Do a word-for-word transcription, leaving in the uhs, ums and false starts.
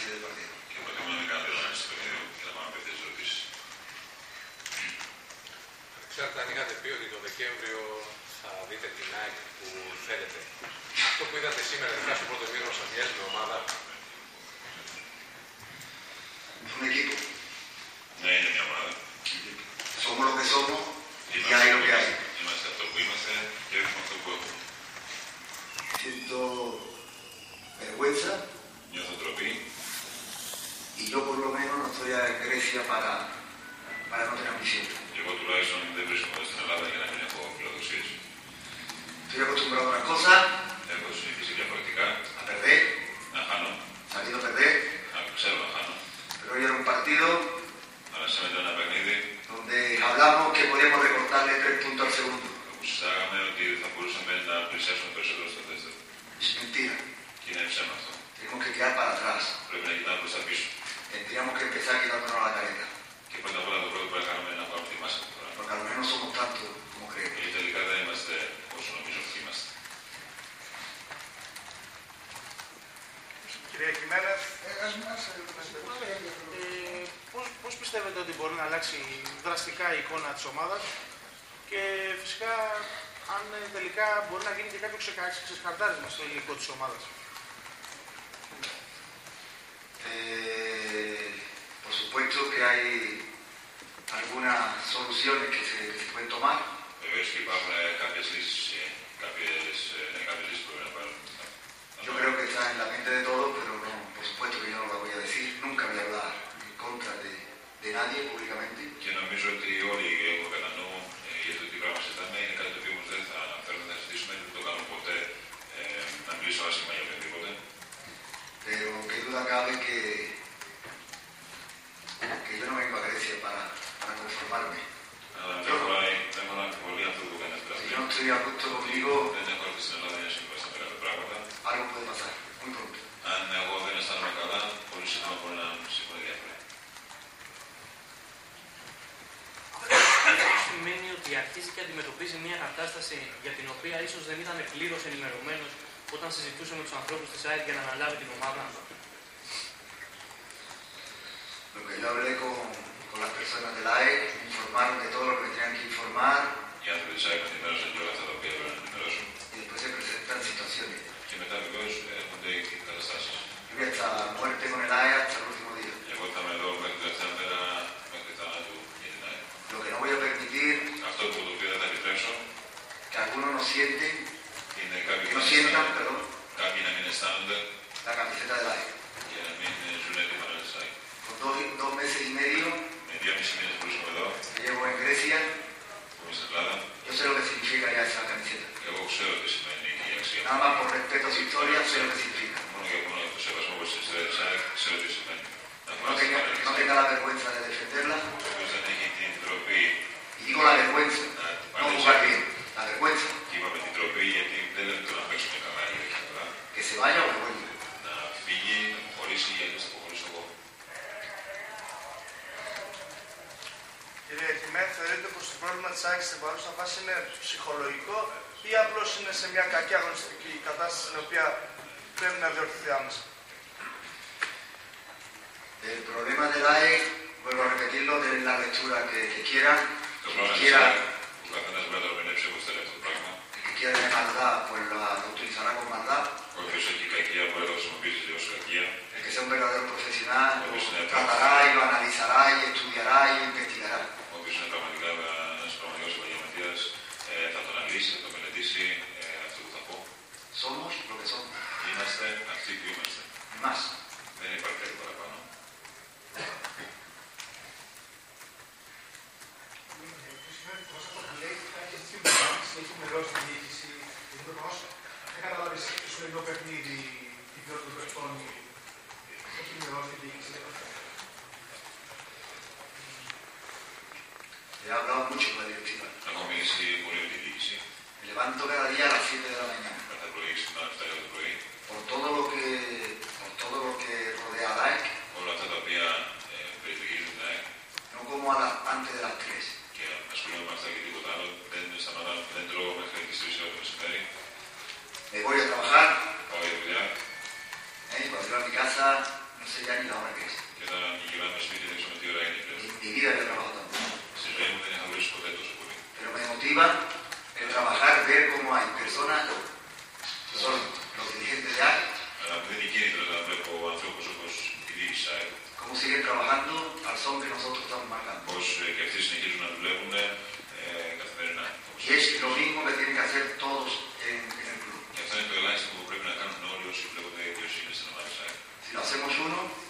análisis del partido. Και προτιμώ να κάνετε ένα στο παιχνίδι και να πάμε με τις ερωτήσεις. Ξέρετε, αν είχατε πει ότι το Δεκέμβριο θα δείτε την ΑΕΚ που θέλετε, αυτό που είδατε σήμερα, ειδικά στο πρώτο μήνα, σας μοιάζει με ομάδα? Un equipo. Ναι, είναι μια ομάδα. Somos lo que somos y hay lo que hay. Είμαστε αυτό που είμαστε και έχουμε αυτό που έχουμε. Siento vergüenza. Νιώθω ντροπή. Y yo por lo menos no estoy en Grecia para, para no tener ambición. Εγώ τουλάχιστον δεν βρίσκομαι στην Ελλάδα για να μην έχω φιλοδοξίες. Estoy acostumbrado a una cosa. Έχω συνηθίσει διαφορετικά. A perder. Να χάνω. Sabido perder. Να ξέρω να χάνω. Pero hoy era un partido. Αλλά σε μετά ένα παιχνίδι. Donde hablamos que podíamos recortarle tres puntos al segundo. Όπου συζητάγαμε ότι θα μπορούσαμε να πλησιάσουμε περισσότερο στο δεύτερο. Es mentira. Και είναι ψέμα αυτό. Tenemos que quedar para atrás. Πρέπει να κοιτάμε προς τα πίσω. Tendríamos que empezar quitándonos la careta. Και πρώτα απ' όλα το πρώτο που πρέπει να κάνουμε είναι να πάρουμε τη μάσκα. Porque a lo mejor no somos tanto como creemos. Γιατί τελικά δεν είμαστε όσο νομίζω ότι είμαστε. Κυρία Κιμένεθ, ε, πώς, πώς πιστεύετε ότι μπορεί να αλλάξει δραστικά η εικόνα της ομάδας και φυσικά αν τελικά μπορεί να γίνει και κάποιο ξεκαρτάρισμα στο υλικό της ομάδας? Eh, por supuesto que hay algunas soluciones que se, que se pueden tomar. Βεβαίως και υπάρχουν κάποιες λύσεις, κάποιες, κάποιες λύσεις που πρέπει να πάρουν. Yo creo que está en la mente de todos, pero no, por supuesto que yo no la voy a decir. Nunca voy a hablar en contra de, de nadie públicamente. Και νομίζω ότι όλοι έχουν κατά νου για το τι πράγμα συζητάμε. Είναι κάτι το οποίο όμως δεν θα αναφέρουμε, θα συζητήσουμε, δεν το κάνουμε ποτέ ε, να μιλήσω άσχημα για οποιοδήποτε. Pero qué duda cabe que, que yo no vengo a Grecia para, para conformarme. Αλλά δεν έχω να αμφιβολεί αυτό που κάνει αυτή. Si yo no estoy a gusto conmigo, Δεν έχω έρθει στην Ελλάδα για να συμφωνήσω με κάποια πράγματα. algo puede pasar, muy pronto. Αν εγώ δεν αισθάνομαι καλά, πολύ σύντομα μπορεί να συμφωνεί διάφορα. Αυτό σημαίνει ότι αρχίζει και αντιμετωπίζει μια κατάσταση για την οποία ίσως δεν ήταν πλήρως ενημερωμένος όταν συζητούσε με τους ανθρώπους της ΑΕΚ για να αναλάβει την ομάδα? Lo que yo hablé con, con las personas de la A E, me informaron de todo lo que me tenían que informar. Οι άνθρωποι της ΑΕΚ ενημέρωσαν και όλα αυτά τα οποία πρέπει να ενημερώσουν. Y después se presentan situaciones. Και μετά βεβαίως έρχονται και οι καταστάσεις. Yo voy hasta muerte con el A E hasta el último día. Εγώ θα είμαι εδώ μέχρι την τελευταία μέρα, μέχρι θανάτου για την ΑΕΚ. Lo que no voy a permitir, Αυτό που το οποίο δεν θα επιτρέψω, que algunos no sienten, είναι κάποιοι que no sientan, perdón, κάποιοι να μην αισθάνονται la camiseta de la A E. και να μην ζουν τη φανέλα της ΑΕΚ. Con dos, dos meses y medio Με δύο μισή μήνες που βρίσκομαι εδώ, que llevo en Grecia, που είμαι στην Ελλάδα, yo sé lo que significa ya esa camiseta. εγώ ξέρω τι σημαίνει η αξία. Nada más por respeto a su historia, sé lo que significa. Μόνο και μόνο το σεβασμό προς την ιστορία της ΑΕΚ, ξέρω τι σημαίνει. Να No φοράς τη tenga, φανέλα que της no ΑΕΚ. tenga la vergüenza de defenderla. Όποιος δεν έχει την τροπή, Y digo la vergüenza, no jugar bien, la vergüenza. και είπαμε την τροπή γιατί δεν λέμε το να παίξουμε καλά ή όχι καλά, Que se vaya o que vuelva. να φύγει, να αποχωρήσει ή αλλιώς θα αποχωρήσω εγώ. κυρία Κιμένεθ, θεωρείτε πως το πρόβλημα της ΑΕΚ στην παρούσα φάση είναι ψυχολογικό ή απλώς είναι σε μια κακή αγωνιστική κατάσταση στην οποία πρέπει να διορθωθεί άμεσα? El problema de la A E, vuelvo a repetirlo, de la lectura que, que quieran, Το que πρόβλημα της quiera, ΑΕΚ, που καθένας μπορεί να το ερμηνεύσει όπως θέλει αυτό το πράγμα, el que quiera de maldad, pues la, lo utilizará con maldad. όποιος έχει κακία μπορεί να το χρησιμοποιήσει ως κακία, El que sea un verdadero profesional, Pues, lo eh, tratará y lo analizará y estudiará y investigará. όποιος είναι πραγματικά ένας πραγματικός επαγγελματίας ε, θα το αναλύσει, θα το μελετήσει ε, αυτό που θα πω. Somos lo que somos, Είμαστε αυτοί που είμαστε. ni más. Δεν υπάρχει κάτι παραπάνω. Έχει μελώσει την διοίκηση, γιατί προφανώς δεν καταλάβει στο σημερινό παιχνίδι την ποιότητα των παιχτών. Έχει μελώσει την διοίκηση. He hablado mucho con la directiva. Έχω μιλήσει πολύ με τη διοίκηση. Me levanto cada día a las siete de la mañana. Κάθε πρωί ξυπνάω εφτά το πρωί. Por todo lo que, por todo lo que rodea a la A E C, Όλα αυτά τα οποία ε, περιτριγίζουν την ΑΕΚ no como a las, antes de las tres. και ασχολούμαι με αυτά και τίποτα άλλο. Δεν σταματάω, δεν τρώω μέχρι τις τρεις ώρα το μεσημέρι. Me voy a trabajar, Πάω για δουλειά. ¿eh? Cuando llego a mi casa, no sé ya ni la hora que es. Και όταν γυρνάμε σπίτι δεν ξέρουμε τι ώρα είναι πλέον. En mi vida había trabajado tanto. Στη ζωή μου δεν είχα δουλέψει ποτέ τόσο πολύ. Pero me motiva el trabajar, ver cómo hay personas, que son los dirigentes de A E, Αλλά μου δίνει κίνητρο όταν βλέπω ανθρώπους όπως τη διοίκηση ΑΕΠ, cómo siguen trabajando al son que nosotros estamos marcando. πώς και αυτοί συνεχίζουν να δουλεύουν ε, καθημερινά. Y es lo mismo que tienen que hacer todos en, en el club. Και αυτό είναι το ελάχιστο που πρέπει να κάνουν όλοι όσοι βλέπονται δικαιοσύνη στην ομάδα της ΑΕΠ. Si lo hacemos uno,